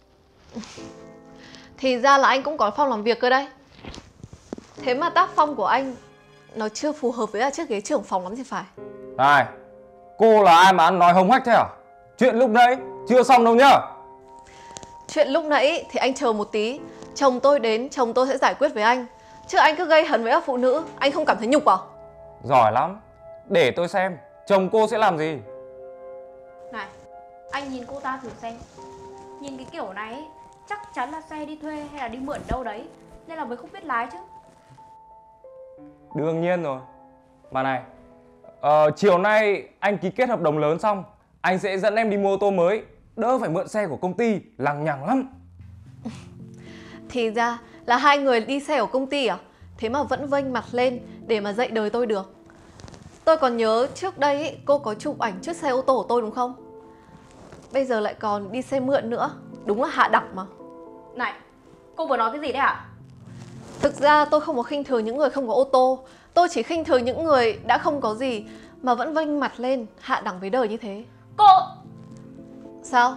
Thì ra là anh cũng có phòng làm việc cơ đây. Thế mà tác phong của anh nó chưa phù hợp với là chiếc ghế trưởng phòng lắm thì phải. Này, cô là ai mà ăn nói hống hách thế à? Chuyện lúc nãy chưa xong đâu nhá. Chuyện lúc nãy thì anh chờ một tí. Chồng tôi đến, chồng tôi sẽ giải quyết với anh. Chứ anh cứ gây hấn với các phụ nữ, anh không cảm thấy nhục à? Giỏi lắm. Để tôi xem chồng cô sẽ làm gì. Này, anh nhìn cô ta thử xem. Nhìn cái kiểu này ấy, chắc chắn là xe đi thuê hay là đi mượn đâu đấy, nên là mới không biết lái chứ. Đương nhiên rồi. Mà này, ờ, chiều nay anh ký kết hợp đồng lớn xong, anh sẽ dẫn em đi mua ô tô mới, đỡ phải mượn xe của công ty, lằng nhằng lắm. Thì ra là hai người đi xe của công ty à? Thế mà vẫn vênh mặt lên để mà dạy đời tôi được. Tôi còn nhớ trước đây ý, cô có chụp ảnh chiếc xe ô tô của tôi đúng không? bây giờ lại còn đi xe mượn nữa. Đúng là hạ đẳng mà. Này, cô vừa nói cái gì đấy hả? Thực ra tôi không có khinh thường những người không có ô tô. Tôi chỉ khinh thường những người đã không có gì mà vẫn vênh mặt lên hạ đẳng với đời như thế. Cô... Sao?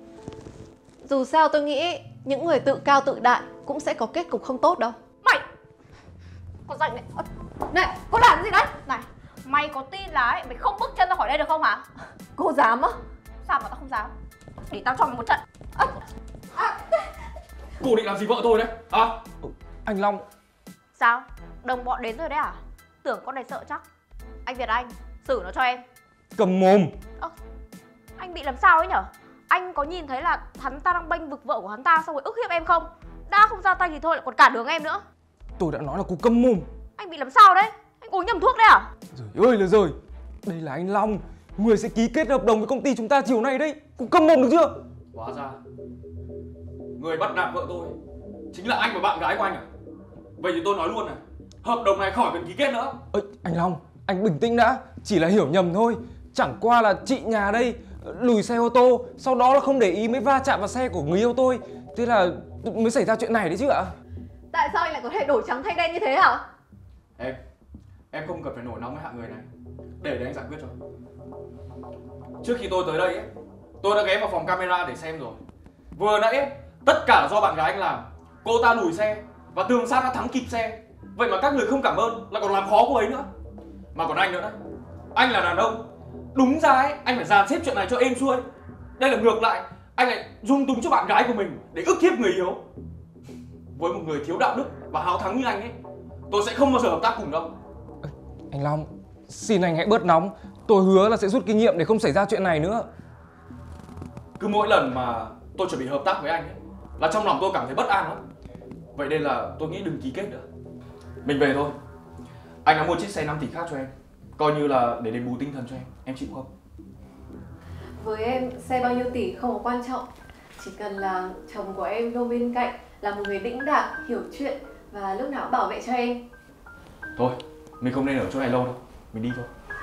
Dù sao tôi nghĩ những người tự cao tự đại cũng sẽ có kết cục không tốt đâu. Mày! Con rảnh này. Này, cô làm gì đấy? Này, mày có tin là ấy, mày không bước chân ra khỏi đây được không hả? Cô dám á? Sao mà tao không dám? Để tao cho mày một trận. À, à. Cô định làm gì vợ tôi đấy? À? Anh Long. Sao? Đồng bọn đến rồi đấy à? Tưởng con này sợ chắc. Anh Việt Anh, xử nó cho em. Cầm mồm. Ơ, anh bị làm sao ấy nhở? Anh có nhìn thấy là hắn ta đang bênh vực vợ của hắn ta xong rồi ức hiếp em không? Đã không ra tay thì thôi lại còn cản đường em nữa. Tôi đã nói là cô câm mồm. Anh bị làm sao đấy? Anh uống nhầm thuốc đấy à? Rồi ơi là rồi. Đây là anh Long, người sẽ ký kết hợp đồng với công ty chúng ta chiều nay đấy. Cô câm mồm được chưa? Hóa ra người bắt nạt vợ tôi chính là anh và bạn gái của anh à? Vậy thì tôi nói luôn này, hợp đồng này khỏi cần ký kết nữa. Ê, anh Long, anh bình tĩnh đã. Chỉ là hiểu nhầm thôi. Chẳng qua là chị nhà đây lùi xe ô tô, sau đó là không để ý mới va chạm vào xe của người yêu tôi. Thế là mới xảy ra chuyện này đấy chứ ạ. Tại sao anh lại có thể đổi trắng thay đen như thế hả? Em, em không cần phải nổi nóng với hạng người này. Để để anh giải quyết cho. Trước khi tôi tới đây ấy, tôi đã ghé vào phòng camera để xem rồi. Vừa nãy ấy, tất cả là do bạn gái anh làm. Cô ta lùi xe và tường sát đã thắng kịp xe. Vậy mà các người không cảm ơn lại còn làm khó cô ấy nữa. Mà còn anh nữa đấy, anh là đàn ông, đúng ra ấy anh phải dàn xếp chuyện này cho êm xuôi. Đây là ngược lại, anh lại dung túng cho bạn gái của mình để ức hiếp người yếu. Với một người thiếu đạo đức và háo thắng như anh ấy, tôi sẽ không bao giờ hợp tác cùng đâu. Anh Long, xin anh hãy bớt nóng. Tôi hứa là sẽ rút kinh nghiệm để không xảy ra chuyện này nữa. Cứ mỗi lần mà tôi chuẩn bị hợp tác với anh ấy là trong lòng tôi cảm thấy bất an lắm. Vậy nên là tôi nghĩ đừng ký kết nữa. Mình về thôi. Anh đã mua chiếc xe năm tỷ khác cho em, coi như là để đền bù tinh thần cho em. Em chịu không? Với em, xe bao nhiêu tỷ không có quan trọng. Chỉ cần là chồng của em luôn bên cạnh, là một người đĩnh đạc, hiểu chuyện và lúc nào cũng bảo vệ cho em. Thôi, mình không nên ở chỗ này lâu đâu. Mình đi thôi.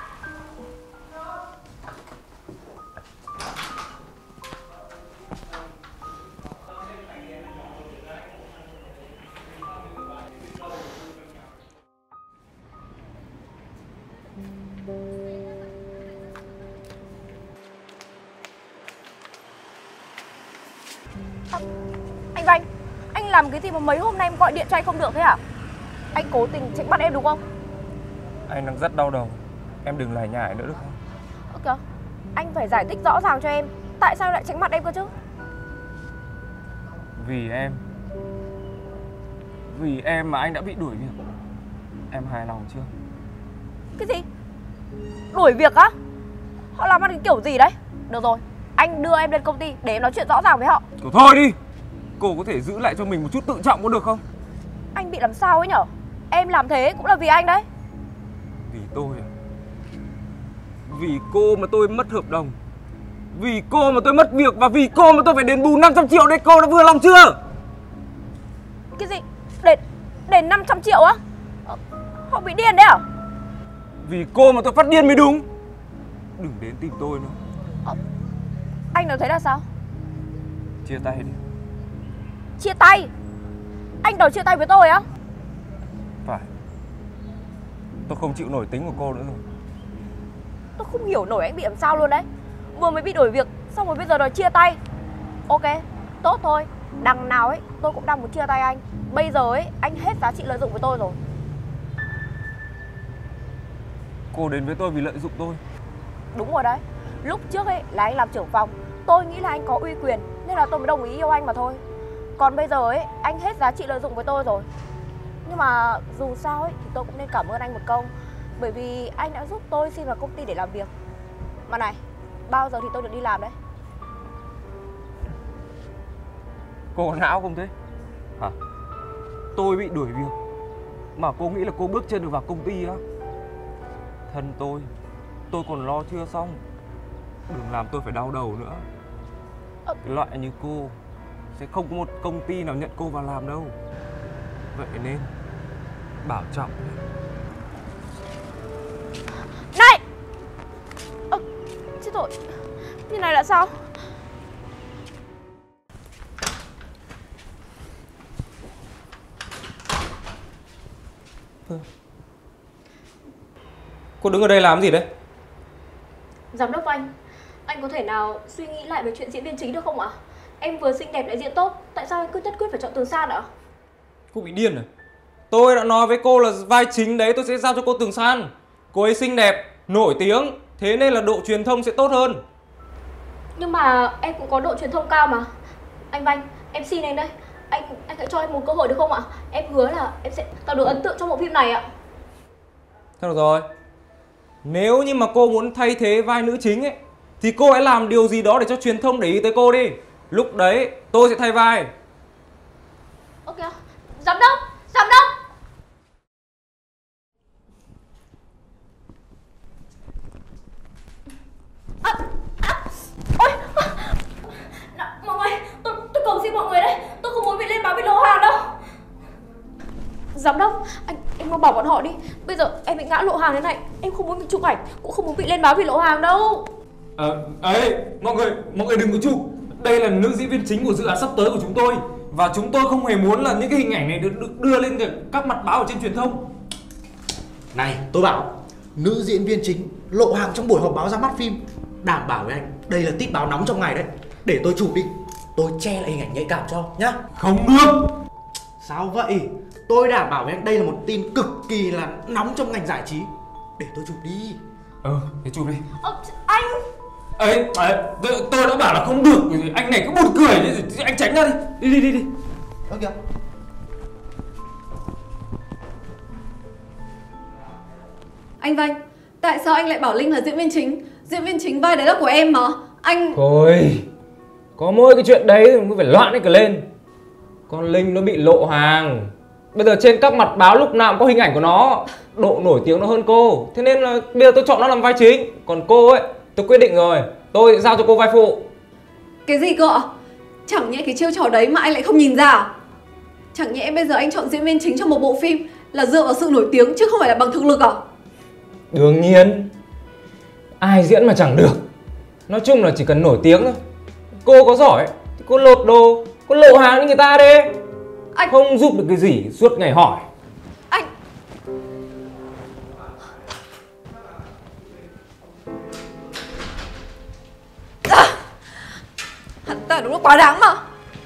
À, anh Vanh, anh làm cái gì mà mấy hôm nay em gọi điện cho anh không được thế hả? Anh cố tình tránh bắt em đúng không? Anh đang rất đau đầu. Em đừng lải nhải nữa được không? Ok, anh phải giải thích rõ ràng cho em. Tại sao lại tránh mặt em cơ chứ? Vì em Vì em mà anh đã bị đuổi việc. Em hài lòng chưa? Cái gì? Đuổi việc á? Họ làm ăn cái kiểu gì đấy? Được rồi, anh đưa em lên công ty để em nói chuyện rõ ràng với họ. Thôi thôi đi. Cô có thể giữ lại cho mình một chút tự trọng có được không? Anh bị làm sao ấy nhở? Em làm thế cũng là vì anh đấy. Vì tôi à? Vì cô mà tôi mất hợp đồng, vì cô mà tôi mất việc, và vì cô mà tôi phải đền bù năm trăm triệu đấy. Cô đã vừa lòng chưa? Cái gì? Đền, đền năm trăm triệu á? Họ bị điên đấy à? Vì cô mà tôi phát điên mới đúng. Đừng đến tìm tôi nữa. à, Anh nói thế là sao? Chia tay đi. Chia tay? Anh đòi chia tay với tôi á? Phải. Tôi không chịu nổi tính của cô nữa rồi. Tôi không hiểu nổi anh bị làm sao luôn đấy. Vừa mới bị đuổi việc, xong rồi bây giờ đòi chia tay. Ok, tốt thôi. Đằng nào ấy, tôi cũng đang muốn chia tay anh. Bây giờ ấy, anh hết giá trị lợi dụng với tôi rồi. Cô đến với tôi vì lợi dụng tôi. Đúng rồi đấy. Lúc trước ấy là anh làm trưởng phòng, tôi nghĩ là anh có uy quyền nên là tôi mới đồng ý yêu anh mà thôi. Còn bây giờ ấy, anh hết giá trị lợi dụng với tôi rồi. Nhưng mà dù sao ấy thì tôi cũng nên cảm ơn anh một câu. Bởi vì anh đã giúp tôi xin vào công ty để làm việc. Mà này, bao giờ thì tôi được đi làm đấy? Cô có não không thế? Hả? Tôi bị đuổi việc mà cô nghĩ là cô bước chân được vào công ty á? Thân tôi, tôi còn lo chưa xong. Đừng làm tôi phải đau đầu nữa. Ờ. Cái loại như cô sẽ không có một công ty nào nhận cô vào làm đâu. Vậy nên bảo trọng. Này! Ơ, chết rồi. Như này là sao? Cô đứng ở đây làm gì đấy? Giám đốc anh, anh có thể nào suy nghĩ lại về chuyện diễn viên chính được không ạ? Em vừa xinh đẹp lại diễn tốt, tại sao anh cứ nhất quyết phải chọn Tường San ạ? Cô bị điên rồi. Tôi đã nói với cô là vai chính đấy tôi sẽ giao cho cô Tường San. Cô ấy xinh đẹp, nổi tiếng, thế nên là độ truyền thông sẽ tốt hơn. Nhưng mà em cũng có độ truyền thông cao mà. Anh Vanh, em xin anh đây. Anh anh hãy cho em một cơ hội được không ạ? Em hứa là em sẽ tạo được ấn tượng trong bộ phim này ạ. Thôi được rồi. Nếu như mà cô muốn thay thế vai nữ chính ấy thì cô hãy làm điều gì đó để cho truyền thông để ý tới cô đi. Lúc đấy tôi sẽ thay vai. Ok. Giám đốc, giám đốc. À, à, ôi, à, mọi người, tôi tôi cầu xin mọi người đấy, tôi không muốn bị lên báo bị lộ hàng đâu. Giám đốc, anh anh mau bảo bọn họ đi. Bây giờ em bị ngã lộ hàng thế này, em không muốn bị chụp ảnh, cũng không muốn bị lên báo bị lộ hàng đâu. Ờ, ấy, mọi người, mọi người đừng có chụp. Đây là nữ diễn viên chính của dự án sắp tới của chúng tôi. Và chúng tôi không hề muốn là những cái hình ảnh này được, được đưa lên các mặt báo ở trên truyền thông. Này, tôi bảo nữ diễn viên chính lộ hàng trong buổi họp báo ra mắt phim. Đảm bảo với anh, đây là tít báo nóng trong ngày đấy. Để tôi chụp đi, tôi che lại hình ảnh nhạy cảm cho nhá. Không được. Sao vậy? Tôi đảm bảo với anh đây là một tin cực kỳ là nóng trong ngành giải trí. Để tôi chụp đi. Ờ, thế chụp đi. Ờ, anh ấy, tôi, tôi đã bảo là không được. Anh này cứ buồn cười, anh tránh ra đi. Đi đi đi đi. Ơ kìa. Anh Vanh, tại sao anh lại bảo Linh là diễn viên chính? Diễn viên chính vai đấy là của em mà. Anh... Thôi, có mỗi cái chuyện đấy thì phải loạn hết cả lên. Con Linh nó bị lộ hàng. Bây giờ trên các mặt báo lúc nào cũng có hình ảnh của nó. Độ nổi tiếng nó hơn cô. Thế nên là bây giờ tôi chọn nó làm vai chính. Còn cô ấy, tôi quyết định rồi, tôi sẽ giao cho cô vai phụ. Cái gì cơ ạ? Chẳng nhẽ cái chiêu trò đấy mà anh lại không nhìn ra à? Chẳng nhẽ bây giờ anh chọn diễn viên chính trong một bộ phim là dựa vào sự nổi tiếng chứ không phải là bằng thực lực à? Đương nhiên. Ai diễn mà chẳng được. Nói chung là chỉ cần nổi tiếng thôi. Cô có giỏi thì cô lột đồ, cô lộ hàng như người ta đi. Anh... Không giúp được cái gì suốt ngày hỏi. Anh... À! Hắn ta đúng là quá đáng mà.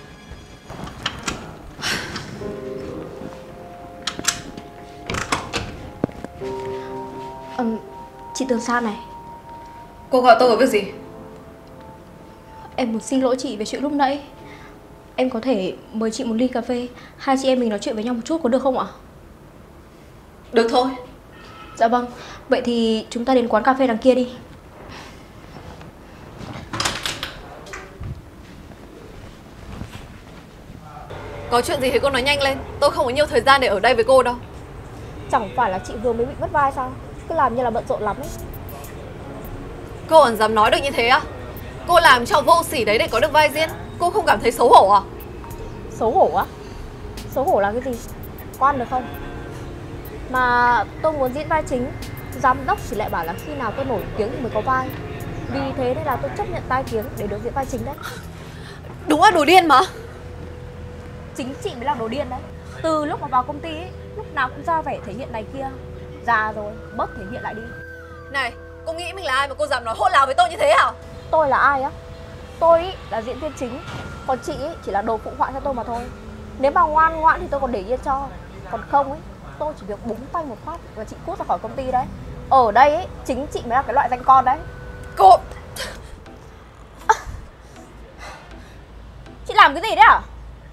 Ừ, chị Tường San này. Cô gọi tôi có việc gì? Em muốn xin lỗi chị về chuyện lúc nãy. Em có thể mời chị một ly cà phê, hai chị em mình nói chuyện với nhau một chút có được không ạ? Được thôi. Dạ vâng, vậy thì chúng ta đến quán cà phê đằng kia đi. Có chuyện gì thì cô nói nhanh lên. Tôi không có nhiều thời gian để ở đây với cô đâu. Chẳng phải là chị vừa mới bị mất vai sao? Cứ làm như là bận rộn lắm ấy. Cô còn dám nói được như thế à? Cô làm trò vô sỉ đấy để có được vai diễn. Cô không cảm thấy xấu hổ à? Xấu hổ á? Xấu hổ là cái gì? Có ăn được không? Mà tôi muốn diễn vai chính, giám đốc chỉ lại bảo là khi nào tôi nổi tiếng thì mới có vai. Vì thế nên là tôi chấp nhận tai tiếng để được diễn vai chính đấy. Đúng là đồ điên mà. Chính chị mới là đồ điên đấy. Từ lúc mà vào công ty ấy, lúc nào cũng ra vẻ thể hiện này kia. Già rồi, bớt thể hiện lại đi. Này, cô nghĩ mình là ai mà cô dám nói hỗn láo với tôi như thế hả? Tôi là ai á? Tôi ý là diễn viên chính, còn chị ý chỉ là đồ phụ họa cho tôi mà thôi. Nếu mà ngoan ngoãn thì tôi còn để yên cho. Còn không ấy, tôi chỉ việc búng tay một phát và chị cút ra khỏi công ty đấy. Ở đây ấy, chính chị mới là cái loại danh con đấy. Cô... À, chị làm cái gì đấy à?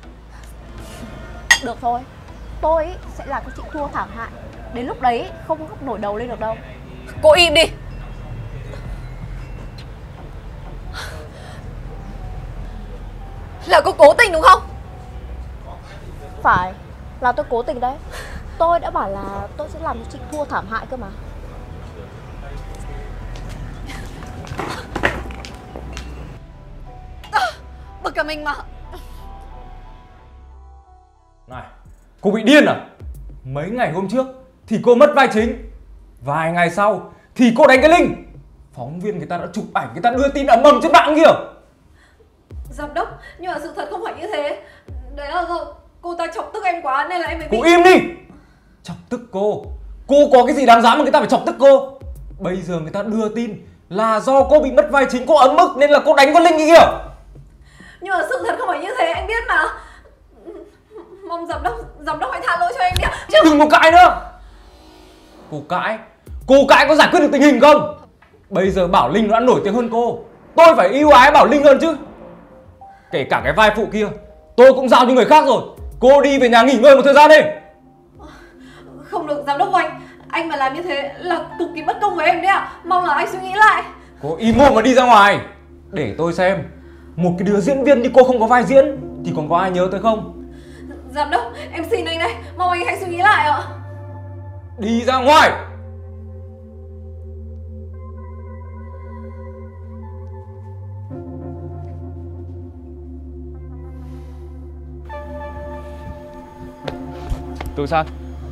Được thôi, tôi ý sẽ làm cho chị thua thảm hại. Đến lúc đấy không gấp nổi đầu lên được đâu. Cô im đi. Là cô cố tình đúng không? Phải, là tôi cố tình đấy. Tôi đã bảo là tôi sẽ làm cho chị thua thảm hại cơ mà. À, bực cả mình mà. Này, cô bị điên à? Mấy ngày hôm trước thì cô mất vai chính, vài ngày sau thì cô đánh cái Linh. Phóng viên người ta đã chụp ảnh, người ta đưa tin ầm ầm trên mạng kìa. Giám đốc, nhưng mà sự thật không phải như thế. Đấy là do cô ta chọc tức em quá nên là em mới bị... Cô im đi. Chọc tức tức cô. Cô có cái gì đáng giá mà người ta phải chọc tức cô? Bây giờ người ta đưa tin là do cô bị mất vai chính, cô ấm ức nên là cô đánh con Linh cái kiểu. Nhưng mà sự thật không phải như thế, anh biết mà. Mong giám đốc, giám đốc hãy tha lỗi cho em đi ạ. Chứ đừng có cãi nữa. Cô cãi, cô cãi có giải quyết được tình hình không? Bây giờ Bảo Linh nó đã nổi tiếng hơn cô, tôi phải ưu ái Bảo Linh hơn chứ. Kể cả cái vai phụ kia tôi cũng giao cho người khác rồi. Cô đi về nhà nghỉ ngơi một thời gian đi. Không được giám đốc Oanh, anh mà làm như thế là cực kỳ bất công với em đấy ạ. Mong là anh suy nghĩ lại. Cô im mồm mà đi ra ngoài. Để tôi xem, một cái đứa diễn viên như cô không có vai diễn thì còn có ai nhớ tới không? Giám đốc, em xin anh đây, mong anh hãy suy nghĩ lại ạ. Đi ra ngoài. Từ San,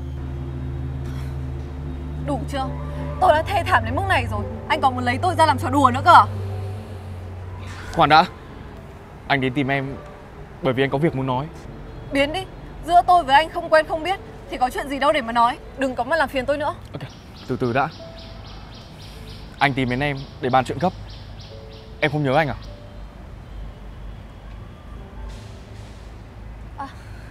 Đủ chưa? Tôi đã thê thảm đến mức này rồi, anh còn muốn lấy tôi ra làm trò đùa nữa cơ à? Khoan đã, anh đến tìm em bởi vì anh có việc muốn nói. Biến đi, giữa tôi với anh không quen không biết thì có chuyện gì đâu để mà nói. Đừng có mà làm phiền tôi nữa. Ok, từ từ đã. Anh tìm đến em để bàn chuyện gấp. Em không nhớ anh à? À,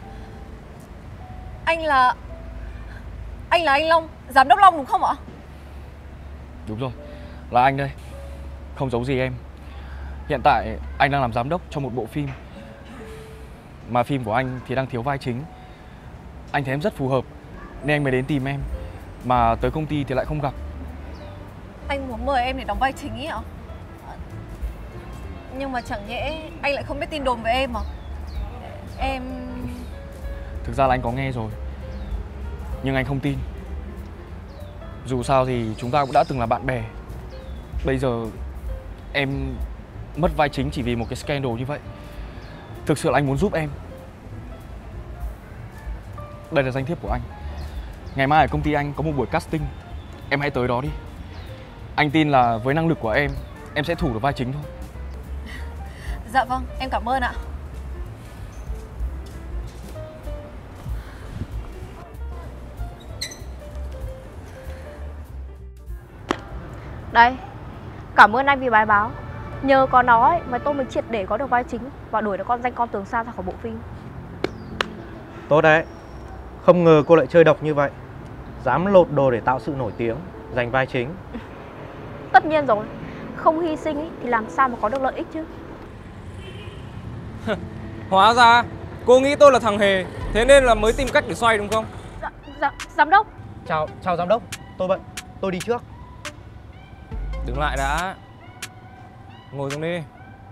anh là... Anh là anh Long, giám đốc Long đúng không ạ? Đúng rồi, là anh đây. Không giấu gì em. Hiện tại anh đang làm giám đốc cho một bộ phim, mà phim của anh thì đang thiếu vai chính. Anh thấy em rất phù hợp nên anh mới đến tìm em, mà tới công ty thì lại không gặp. Anh muốn mời em để đóng vai chính ý ạ? Nhưng mà chẳng nhẽ anh lại không biết tin đồn về em à? Em... Thực ra là anh có nghe rồi, nhưng anh không tin. Dù sao thì chúng ta cũng đã từng là bạn bè. Bây giờ em mất vai chính chỉ vì một cái scandal như vậy. Thực sự là anh muốn giúp em. Đây là danh thiếp của anh. Ngày mai ở công ty anh có một buổi casting, em hãy tới đó đi. Anh tin là với năng lực của em, em sẽ thủ được vai chính thôi. Dạ vâng, em cảm ơn ạ. Đây, cảm ơn anh vì bài báo. Nhờ có nó ấy, mà tôi mới triệt để có được vai chính và đuổi được con danh con Tường San ra khỏi bộ phim. Tốt đấy. Không ngờ cô lại chơi độc như vậy. Dám lột đồ để tạo sự nổi tiếng, giành vai chính. Tất nhiên rồi, không hy sinh ý, thì làm sao mà có được lợi ích chứ. Hóa ra cô nghĩ tôi là thằng hề, thế nên là mới tìm cách để xoay đúng không? Dạ, dạ, giám đốc. Chào, chào giám đốc. Tôi bận, tôi đi trước. Đứng lại đã. Ngồi xuống đi.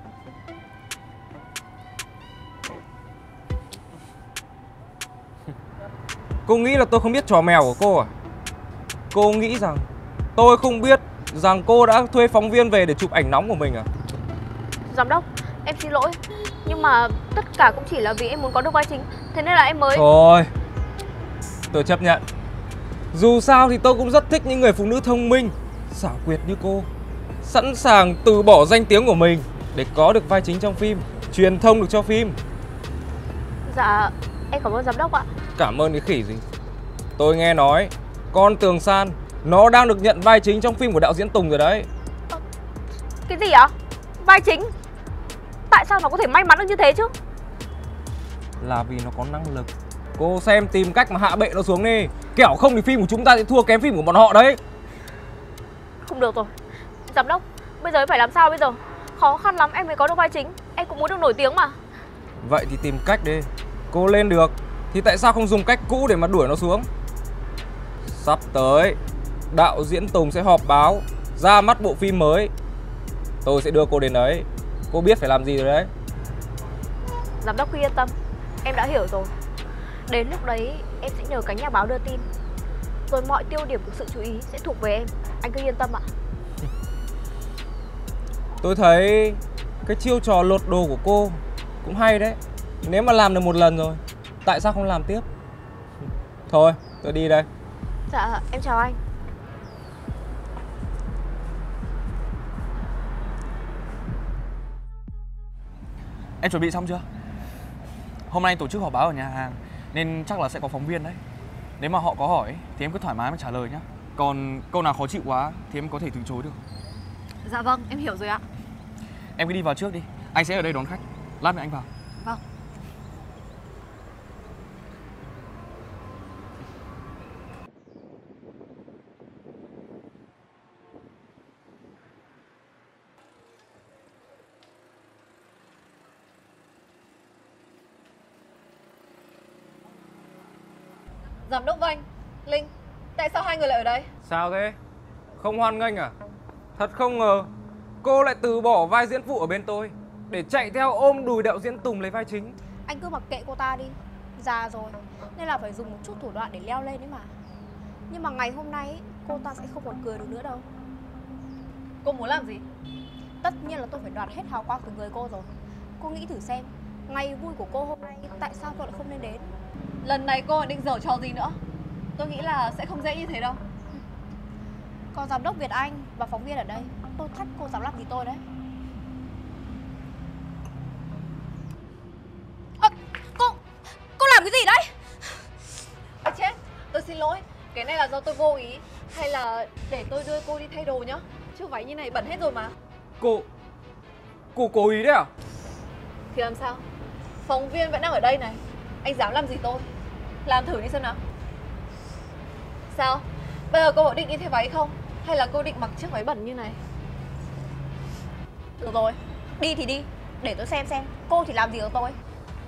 Cô nghĩ là tôi không biết trò mèo của cô à? Cô nghĩ rằng tôi không biết rằng cô đã thuê phóng viên về để chụp ảnh nóng của mình à? Giám đốc, em xin lỗi. Nhưng mà tất cả cũng chỉ là vì em muốn có được vai chính, thế nên là em mới... Thôi, tôi chấp nhận. Dù sao thì tôi cũng rất thích những người phụ nữ thông minh, xảo quyệt như cô, sẵn sàng từ bỏ danh tiếng của mình để có được vai chính trong phim, truyền thông được cho phim. Dạ, em cảm ơn giám đốc ạ. Cảm ơn cái khỉ gì. Tôi nghe nói con Tường San nó đang được nhận vai chính trong phim của đạo diễn Tùng rồi đấy. À, cái gì ạ? Vai chính? Tại sao nó có thể may mắn được như thế chứ? Là vì nó có năng lực. Cô xem tìm cách mà hạ bệ nó xuống đi, kẻo không thì phim của chúng ta sẽ thua kém phim của bọn họ đấy. Không được rồi. Giám đốc, bây giờ em phải làm sao bây giờ? Khó khăn lắm em mới có được vai chính. Em cũng muốn được nổi tiếng mà. Vậy thì tìm cách đi. Cô lên được thì tại sao không dùng cách cũ để mà đuổi nó xuống? Sắp tới đạo diễn Tùng sẽ họp báo ra mắt bộ phim mới. Tôi sẽ đưa cô đến đấy. Cô biết phải làm gì rồi đấy. Giám đốc cứ yên tâm, em đã hiểu rồi. Đến lúc đấy em sẽ nhờ cánh nhà báo đưa tin, rồi mọi tiêu điểm của sự chú ý sẽ thuộc về em. Anh cứ yên tâm ạ. Tôi thấy cái chiêu trò lột đồ của cô cũng hay đấy. Nếu mà làm được một lần rồi, tại sao không làm tiếp? Thôi, tôi đi đây. Dạ, em chào anh. Em chuẩn bị xong chưa? Hôm nay tổ chức họp báo ở nhà hàng nên chắc là sẽ có phóng viên đấy. Nếu mà họ có hỏi thì em cứ thoải mái mà trả lời nhá. Còn câu nào khó chịu quá thì em có thể từ chối được. Dạ vâng, em hiểu rồi ạ. Em cứ đi vào trước đi, anh sẽ ở đây đón khách. Lát nữa anh vào. Vâng. Giám đốc Vanh, Linh, tại sao hai người lại ở đây? Sao thế? Không hoan nghênh à? Thật không ngờ cô lại từ bỏ vai diễn phụ ở bên tôi để chạy theo ôm đùi đạo diễn Tùng lấy vai chính. Anh cứ mặc kệ cô ta đi, già rồi nên là phải dùng một chút thủ đoạn để leo lên đấy mà. Nhưng mà ngày hôm nay ấy, cô ta sẽ không còn cười được nữa đâu. Cô muốn làm gì? Tất nhiên là tôi phải đoạt hết hào quang từ người cô rồi. Cô nghĩ thử xem, ngày vui của cô hôm nay tại sao tôi lại không nên đến? Lần này cô định giở trò gì nữa? Tôi nghĩ là sẽ không dễ như thế đâu. Còn giám đốc Việt Anh và phóng viên ở đây, tôi thách cô dám làm gì tôi đấy. À, cô, cô làm cái gì đấy? À chết, tôi xin lỗi. Cái này là do tôi vô ý. Hay là để tôi đưa cô đi thay đồ nhá. Chứ váy như này bẩn hết rồi mà. Cô... cô cố ý đấy à? Thì làm sao? Phóng viên vẫn đang ở đây này. Anh dám làm gì tôi? Làm thử đi xem nào. Sao? Bây giờ cô có định đi thay váy không? Hay là cô định mặc chiếc váy bẩn như này? Được rồi, đi thì đi. Để tôi xem xem cô thì làm gì ở tôi.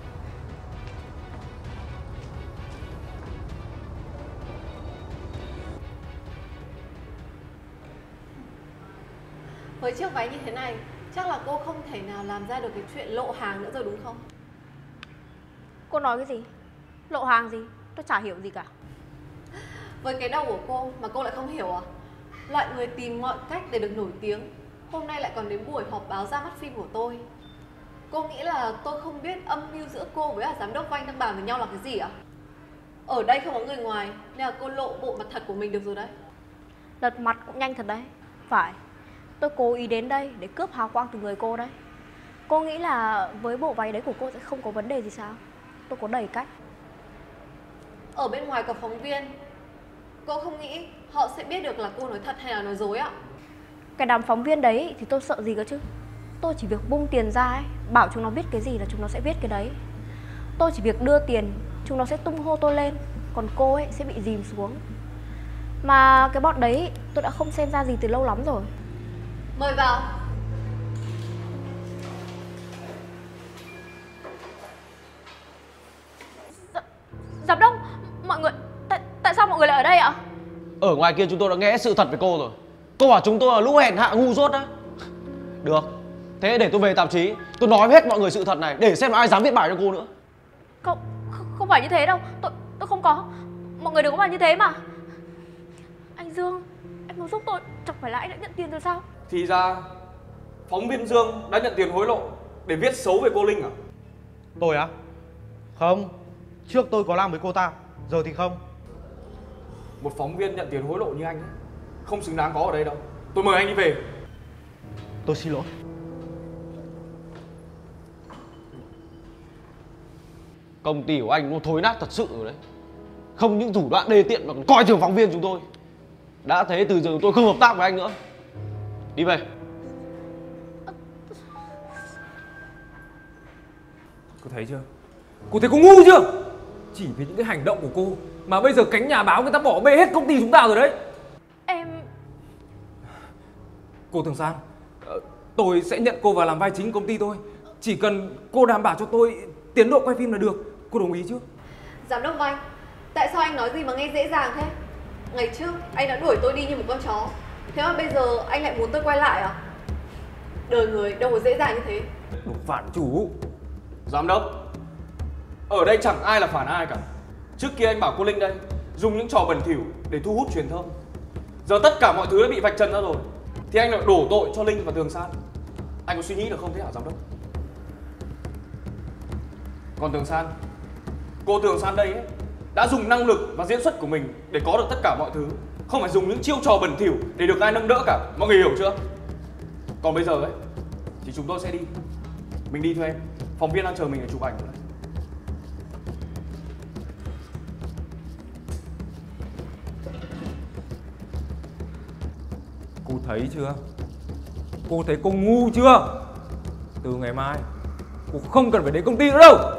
Với chiếc váy như thế này, chắc là cô không thể nào làm ra được cái chuyện lộ hàng nữa rồi đúng không? Cô nói cái gì? Lộ hàng gì? Tôi chả hiểu gì cả. Với cái đầu của cô mà cô lại không hiểu à? Loại người tìm mọi cách để được nổi tiếng, hôm nay lại còn đến buổi họp báo ra mắt phim của tôi. Cô nghĩ là tôi không biết âm mưu giữa cô với giám đốc Vanh đang bàn với nhau là cái gì à? Ở đây không có người ngoài nên là cô lộ bộ mặt thật của mình được rồi đấy. Lật mặt cũng nhanh thật đấy. Phải, tôi cố ý đến đây để cướp hào quang từ người cô đấy. Cô nghĩ là với bộ váy đấy của cô sẽ không có vấn đề gì sao? Tôi có đầy cách. Ở bên ngoài có phóng viên, cô không nghĩ họ sẽ biết được là cô nói thật hay là nói dối ạ? Cái đám phóng viên đấy thì tôi sợ gì cơ chứ. Tôi chỉ việc bung tiền ra ấy, bảo chúng nó viết cái gì là chúng nó sẽ viết cái đấy. Tôi chỉ việc đưa tiền, chúng nó sẽ tung hô tôi lên. Còn cô ấy sẽ bị dìm xuống. Mà cái bọn đấy tôi đã không xem ra gì từ lâu lắm rồi. Mời vào. Giám đốc, mọi người, tại, tại sao mọi người lại ở đây ạ? Ở ngoài kia chúng tôi đã nghe sự thật về cô rồi. Cô bảo chúng tôi là lũ hèn hạ ngu dốt á. Được, thế để tôi về tạp chí, tôi nói hết mọi người sự thật này để xem ai dám viết bài cho cô nữa. Không, không phải như thế đâu, tôi, tôi không có. Mọi người đừng có mà như thế mà. Anh Dương, em muốn giúp tôi, chẳng phải là anh đã nhận tiền rồi sao? Thì ra phóng viên Dương đã nhận tiền hối lộ để viết xấu về cô Linh à? Tôi á? Không, trước tôi có làm với cô ta, giờ thì không. Một phóng viên nhận tiền hối lộ như anh ấy, không xứng đáng có ở đây đâu. Tôi mời anh đi về. Tôi xin lỗi. Công ty của anh nó thối nát thật sự rồi đấy. Không những thủ đoạn đê tiện mà còn coi thường phóng viên chúng tôi. Đã thế từ giờ tôi không hợp tác với anh nữa. Đi về. Cô thấy chưa? Cô thấy cô ngu chưa? Chỉ vì những cái hành động của cô mà bây giờ cánh nhà báo người ta bỏ bê hết công ty chúng ta rồi đấy. Em... Cô Tường San, tôi sẽ nhận cô vào làm vai chính công ty tôi. Chỉ cần cô đảm bảo cho tôi tiến độ quay phim là được. Cô đồng ý chứ? Giám đốc Vanh, tại sao anh nói gì mà nghe dễ dàng thế? Ngày trước anh đã đuổi tôi đi như một con chó, thế mà bây giờ anh lại muốn tôi quay lại à? Đời người đâu có dễ dàng như thế. Đồ phản chủ. Giám đốc, ở đây chẳng ai là phản ai cả. Trước kia anh bảo cô Linh đây dùng những trò bẩn thỉu để thu hút truyền thông. Giờ tất cả mọi thứ đã bị vạch trần ra rồi, thì anh lại đổ tội cho Linh và Tường San. Anh có suy nghĩ được không thế hả giám đốc? Còn Tường San, cô Tường San đây ấy, đã dùng năng lực và diễn xuất của mình để có được tất cả mọi thứ, không phải dùng những chiêu trò bẩn thỉu để được ai nâng đỡ cả. Mọi người hiểu chưa? Còn bây giờ ấy thì chúng tôi sẽ đi. Mình đi thôi em. Phóng viên đang chờ mình để chụp ảnh rồi đấy. thấy chưa? Cô thấy cô ngu chưa? Từ ngày mai cô không cần phải đến công ty nữa đâu.